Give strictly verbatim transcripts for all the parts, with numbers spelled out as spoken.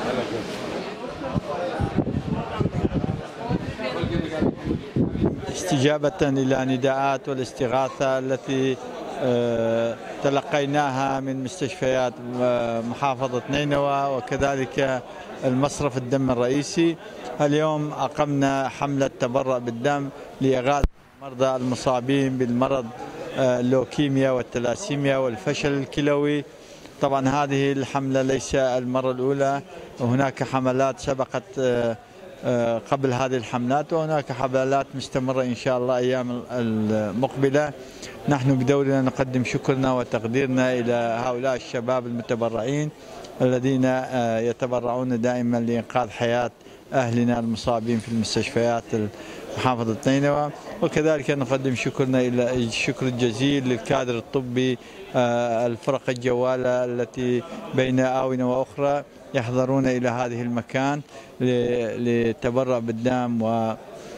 استجابة إلى نداءات والاستغاثة التي تلقيناها من مستشفيات محافظة نينوى وكذلك المصرف الدم الرئيسي، اليوم أقمنا حملة تبرع بالدم لإغاثة المرضى المصابين بالمرض اللوكيميا والثلاسيميا والفشل الكلوي. طبعا هذه الحملة ليس المرة الأولى، وهناك حملات سبقت قبل هذه الحملات، وهناك حملات مستمرة إن شاء الله أيام المقبلة. نحن بدورنا نقدم شكرنا وتقديرنا إلى هؤلاء الشباب المتبرعين الذين يتبرعون دائما لإنقاذ حياة أهلنا المصابين في المستشفيات محافظة نينوى، وكذلك نقدم شكرنا إلى الشكر الجزيل للكادر الطبي، الفرق الجوالة التي بين آونة وأخرى يحضرون إلى هذه المكان للتبرع بالدم و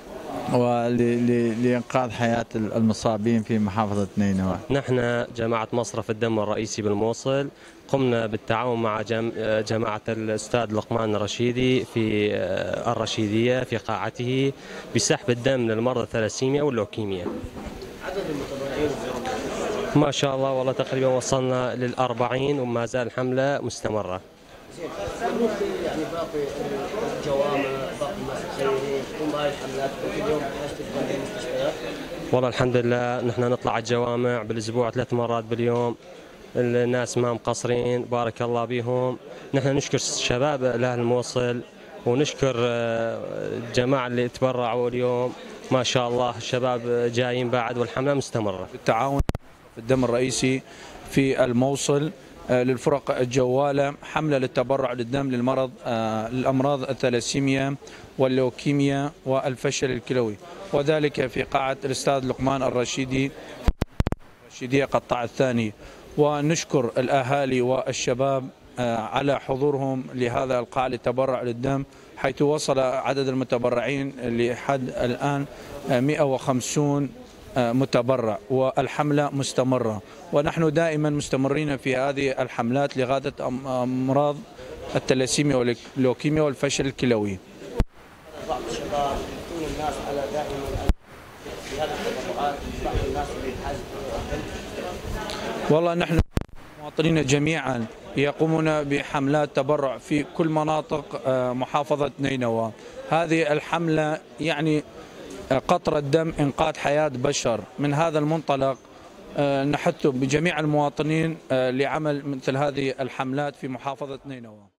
ولإنقاذ حياة المصابين في محافظة نينوى. نحن جماعة مصرف الدم الرئيسي بالموصل قمنا بالتعاون مع جماعة الأستاذ لقمان الرشيدي في الرشيدية في قاعته بسحب الدم للمرضى الثلاسيميا واللوكيميا. عدد المتبرعين ما شاء الله والله تقريبا وصلنا للأربعين وما زال الحملة مستمرة. زين، يعني باقي الجوامع، باقي الناس الخيرين تقوم بهاي الحملات كل يوم بحاجة تدخل المستشفيات؟ والله الحمد لله نحن نطلع الجوامع بالأسبوع ثلاث مرات باليوم، الناس ما مقصرين بارك الله بهم. نحن نشكر الشباب لأهل الموصل ونشكر الجماعة اللي تبرعوا اليوم، ما شاء الله الشباب جايين بعد والحملة مستمرة. بالتعاون في الدم الرئيسي في الموصل للفرق الجوالة حملة للتبرع للدم للمرض الأمراض الثلاسيميا واللوكيميا والفشل الكلوي، وذلك في قاعة الأستاذ لقمان الرشيدي الرشيدية قطاع الثاني. ونشكر الأهالي والشباب على حضورهم لهذا القاعة للتبرع للدم، حيث وصل عدد المتبرعين لحد الآن مئة وخمسين متبرع، والحملة مستمرة، ونحن دائما مستمرين في هذه الحملات لإغاثة أمراض الثلاسيميا واللوكيميا والفشل الكلوي. بعض الشباب يحثون الناس على دائما في هذه التبرعات، بعض الناس اللي بحاجة. والله نحن المواطنين جميعا يقومون بحملات تبرع في كل مناطق محافظة نينوى. هذه الحملة يعني قطرة دم إنقاذ حياة بشر. من هذا المنطلق نحث بجميع المواطنين لعمل مثل هذه الحملات في محافظة نينوى.